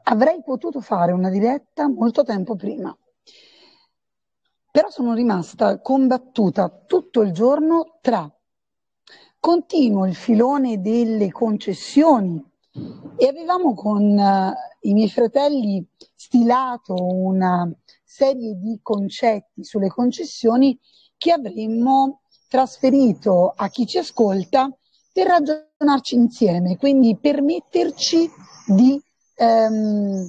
Avrei potuto fare una diretta molto tempo prima, però sono rimasta combattuta tutto il giorno tra continuo il filone delle concessioni e avevamo con i miei fratelli stilato una serie di concetti sulle concessioni che avremmo trasferito a chi ci ascolta per ragionarci insieme, quindi permetterci di un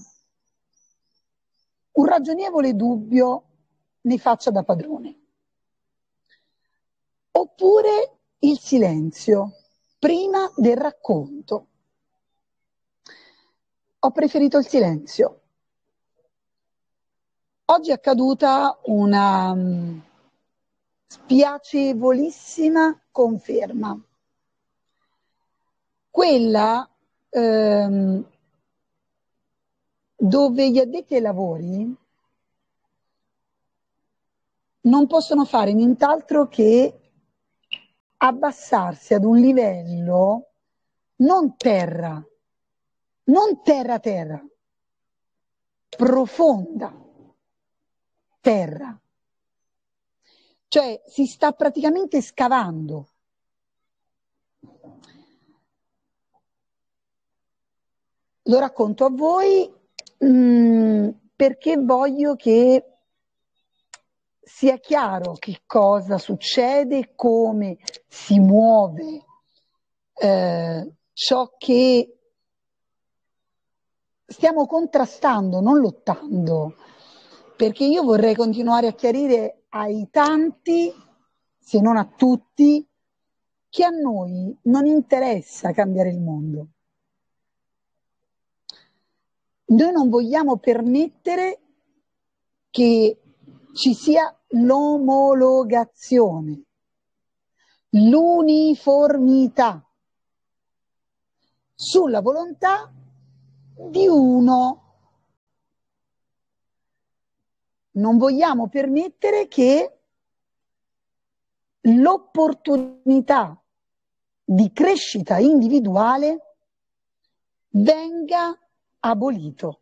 ragionevole dubbio ne faccia da padrone. Oppure il silenzio prima del racconto. Ho preferito il silenzio. Oggi è accaduta una spiacevolissima conferma. Quella dove gli addetti ai lavori non possono fare nient'altro che abbassarsi ad un livello non terra, profonda terra. Cioè si sta praticamente scavando. Lo racconto a voi perché voglio che sia chiaro che cosa succede, come si muove ciò che stiamo contrastando, non lottando, perché io vorrei continuare a chiarire ai tanti, se non a tutti, che a noi non interessa cambiare il mondo. Noi non vogliamo permettere che ci sia l'omologazione, l'uniformità sulla volontà di uno. Non vogliamo permettere che l'opportunità di crescita individuale venga abolito.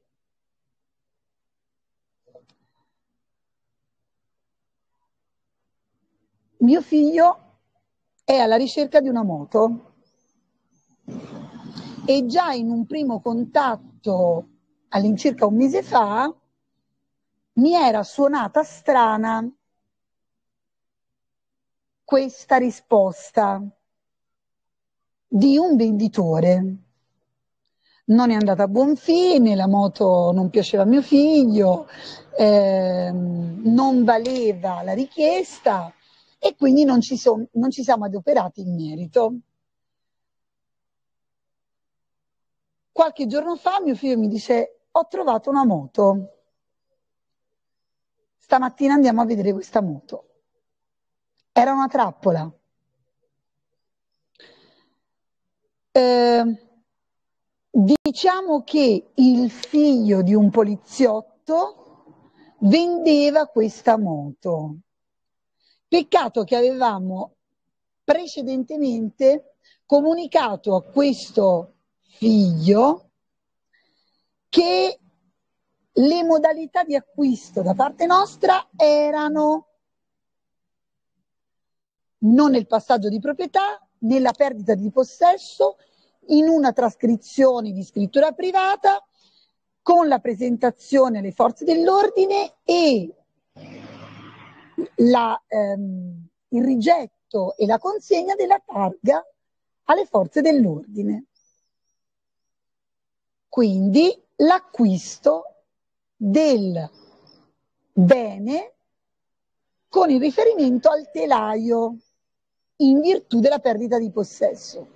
Mio figlio è alla ricerca di una moto e già in un primo contatto all'incirca un mese fa mi era suonata strana questa risposta di un venditore. Non è andata a buon fine, la moto non piaceva a mio figlio, non valeva la richiesta e quindi non ci siamo adoperati in merito. Qualche giorno fa mio figlio mi dice: ho trovato una moto, stamattina andiamo a vedere questa moto. Era una trappola. Diciamo che il figlio di un poliziotto vendeva questa moto. Peccato che avevamo precedentemente comunicato a questo figlio che le modalità di acquisto da parte nostra erano non nel passaggio di proprietà, nella perdita di possesso, in una trascrizione di scrittura privata, con la presentazione alle forze dell'ordine e il rigetto e la consegna della targa alle forze dell'ordine. Quindi l'acquisto del bene con il riferimento al telaio in virtù della perdita di possesso.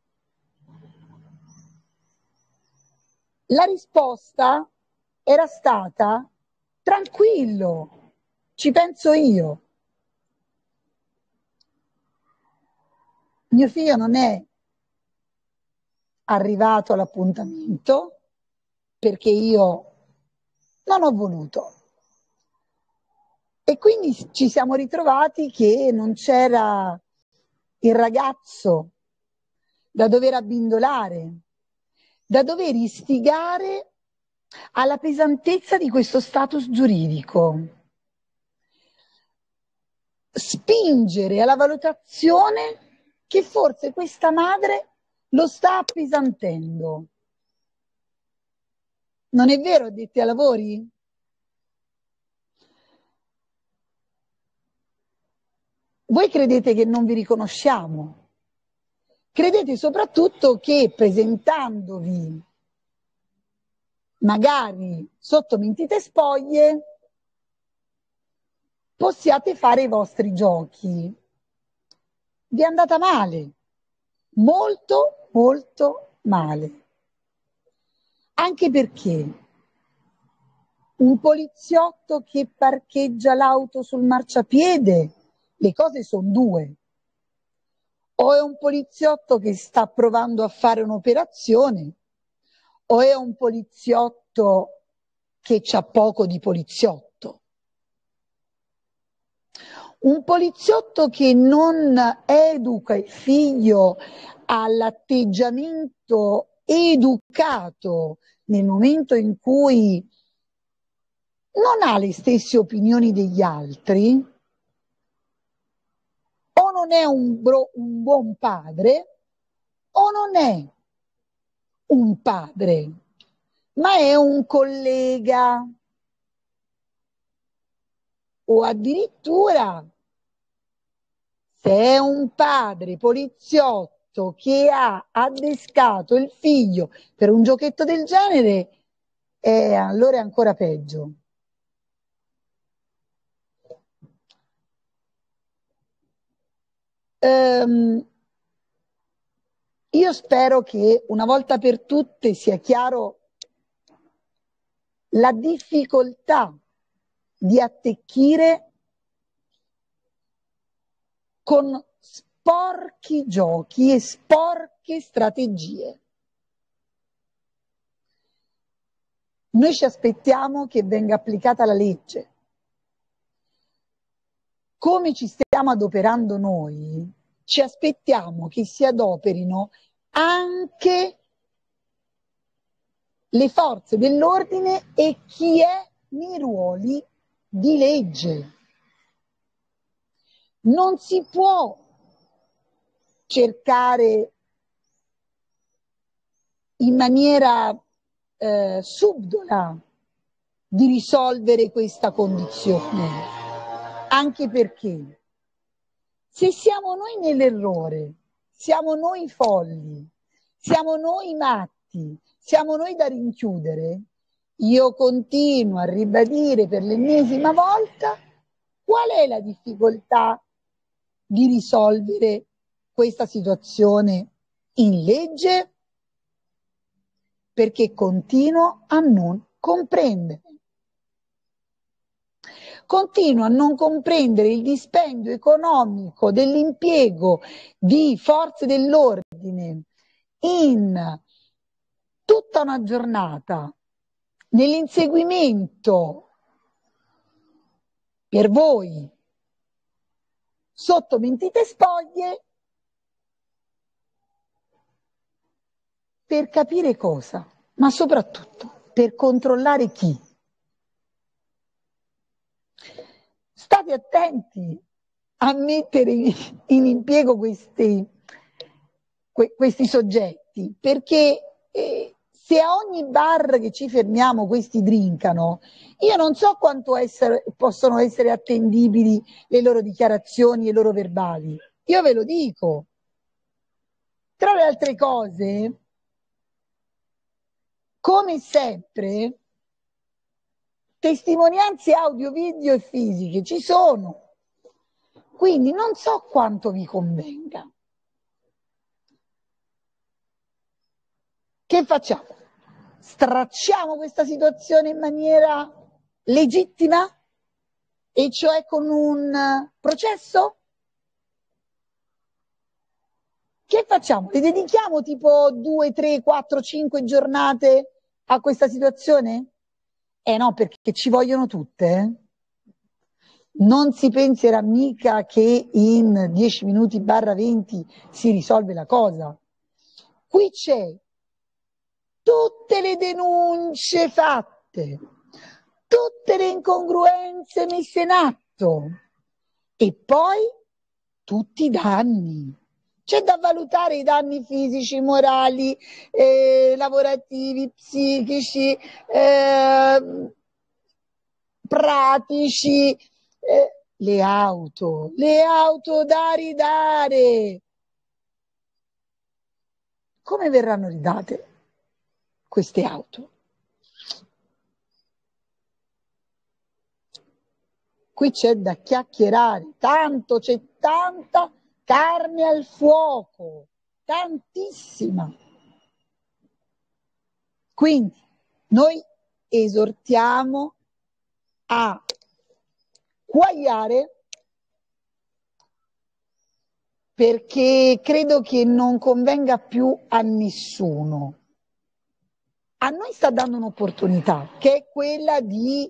La risposta era stata: tranquillo, ci penso io. Mio figlio non è arrivato all'appuntamento perché io non ho voluto. E quindi ci siamo ritrovati che non c'era il ragazzo da dover abbindolare, da dover istigare alla pesantezza di questo status giuridico, spingere alla valutazione che forse questa madre lo sta appesantendo. Non è vero, addetti ai lavori? Voi credete che non vi riconosciamo? Credete soprattutto che presentandovi magari sotto mentite spoglie possiate fare i vostri giochi. Vi è andata male, molto molto male. Anche perché un poliziotto che parcheggia l'auto sul marciapiede, le cose sono due. O è un poliziotto che sta provando a fare un'operazione, o è un poliziotto che c'ha poco di poliziotto. Un poliziotto che non educa il figlio all'atteggiamento educato nel momento in cui non ha le stesse opinioni degli altri, o non è un buon padre, o non è un padre, ma è un collega, o addirittura se è un padre poliziotto che ha addescato il figlio per un giochetto del genere, allora è ancora peggio. Io spero che una volta per tutte sia chiaro la difficoltà di attecchire con sporchi giochi e sporche strategie. Noi ci aspettiamo che venga applicata la legge. Come ci stiamo adoperando noi, ci aspettiamo che si adoperino anche le forze dell'ordine e chi è nei ruoli di legge. Non si può cercare in maniera subdola di risolvere questa condizione, anche perché se siamo noi nell'errore, siamo noi folli, siamo noi matti, siamo noi da rinchiudere, io continuo a ribadire per l'ennesima volta qual è la difficoltà di risolvere questa situazione in legge, perché continuo a non comprendere. Continuo a non comprendere il dispendio economico dell'impiego di forze dell'ordine in tutta una giornata nell'inseguimento per voi sotto mentite spoglie per capire cosa, ma soprattutto per controllare chi. State attenti a mettere in impiego questi soggetti, perché se a ogni bar che ci fermiamo questi drincano, io non so quanto possono essere attendibili le loro dichiarazioni e i loro verbali. Io ve lo dico. Tra le altre cose, come sempre, testimonianze audio, video e fisiche ci sono, quindi non so quanto vi convenga. Che facciamo? Stracciamo questa situazione in maniera legittima? E cioè con un processo? Che facciamo? Le dedichiamo tipo 2, 3, 4, 5 giornate a questa situazione? No, perché ci vogliono tutte. Non si penserà mica che in 10 minuti / 20 si risolve la cosa. Qui c'è tutte le denunce fatte, tutte le incongruenze messe in atto e poi tutti i danni. C'è da valutare i danni fisici, morali, lavorativi, psichici, pratici, le auto da ridare. Come verranno ridate queste auto? Qui c'è da chiacchierare, tanto, c'è tanta carne al fuoco, tantissima. Quindi noi esortiamo a quagliare, perché credo che non convenga più a nessuno. A noi sta dando un'opportunità, che è quella di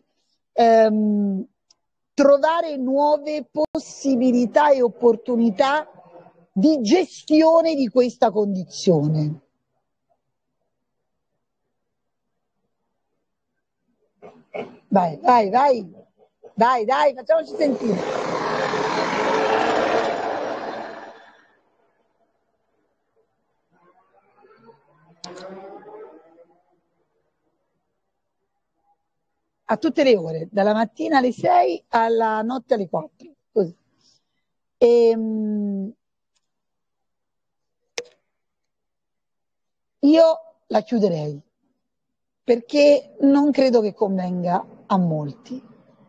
trovare nuove possibilità e opportunità di gestione di questa condizione. Vai, vai, vai, dai, dai, facciamoci sentire. A tutte le ore, dalla mattina alle 6 alla notte alle 4, così. Io la chiuderei, perché non credo che convenga a molti.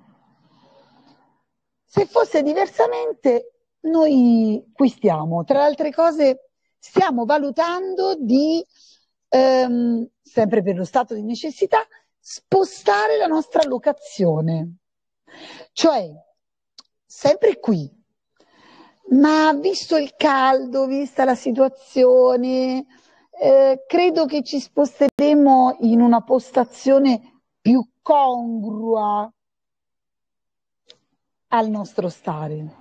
Se fosse diversamente, noi qui stiamo. Tra le altre cose, stiamo valutando di, sempre per lo stato di necessità, spostare la nostra locazione. Cioè, sempre qui, ma visto il caldo, vista la situazione, credo che ci sposteremo in una postazione più congrua al nostro stare.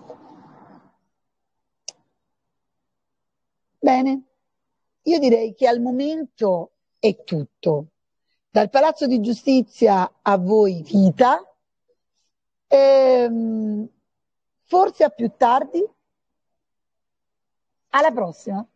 Bene, io direi che al momento è tutto. Dal Palazzo di Giustizia a voi vita, forse a più tardi, alla prossima.